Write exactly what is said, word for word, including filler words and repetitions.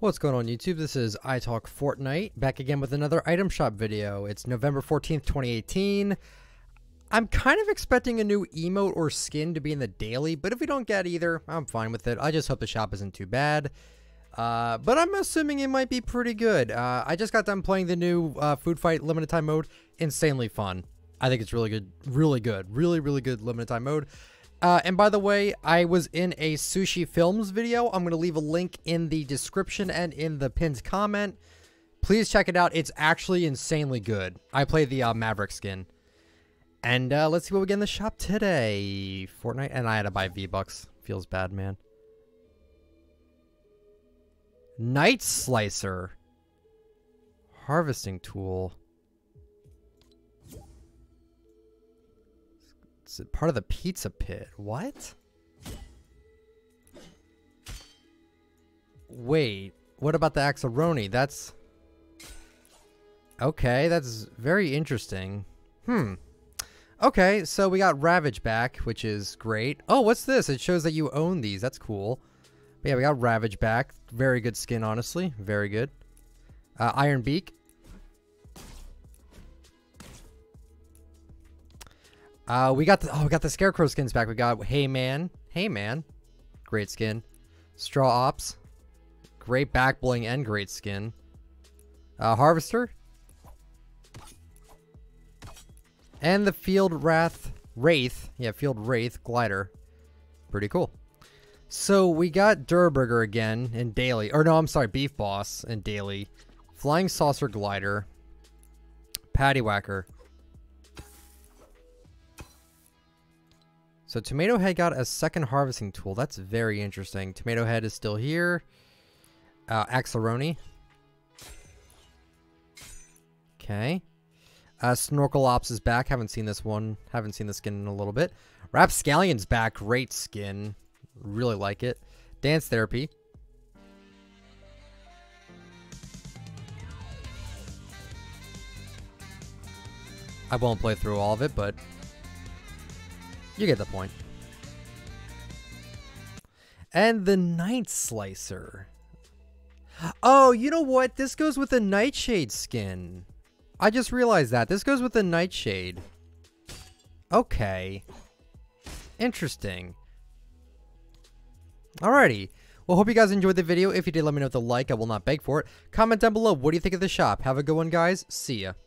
What's going on YouTube? This is ITalkFortnite, back again with another item shop video. It's November fourteenth, twenty eighteen. I'm kind of expecting a new emote or skin to be in the daily, but if we don't get either, I'm fine with it. I just hope the shop isn't too bad. Uh, but I'm assuming it might be pretty good. Uh, I just got done playing the new uh, Food Fight limited time mode. Insanely fun. I think it's really good. Really good. Really, really good limited time mode. Uh, and by the way, I was in a Sushi Films video. I'm going to leave a link in the description and in the pinned comment. Please check it out. It's actually insanely good. I played the uh, Maverick skin. And uh, let's see what we get in the shop today. Fortnite. And I had to buy V-Bucks. Feels bad, man. Night Slicer. Harvesting tool. It's part of the pizza pit. What? Wait. What about the Axeroni? That's... Okay, that's very interesting. Hmm. Okay, so we got Ravage back, which is great. Oh, what's this? It shows that you own these. That's cool. But yeah, we got Ravage back. Very good skin, honestly. Very good. Uh, Iron Beak. Uh, we got the, oh, we got the Scarecrow skins back. We got Hey Man. Hey Man. Great skin. Straw Ops. Great back bling and great skin. Uh, Harvester. And the Field Wraith. Wraith. Yeah, Field Wraith glider. Pretty cool. So we got Durburger again in daily. Or no, I'm sorry, Beef Boss in daily. Flying Saucer glider. Patty Whacker. So Tomatohead got a second harvesting tool. That's very interesting. Tomatohead is still here. Uh, Axeroni. Okay. Uh, Snorkel Ops is back. Haven't seen this one. Haven't seen the skin in a little bit. Rapscallion's back. Great skin. Really like it. Dance Therapy. I won't play through all of it, but you get the point. And the Night Slicer. Oh, you know what? This goes with the Nightshade skin. I just realized that. This goes with the Nightshade. Okay. Interesting. Alrighty. Well, hope you guys enjoyed the video. If you did, let me know with a like. I will not beg for it. Comment down below. What do you think of the shop? Have a good one, guys. See ya.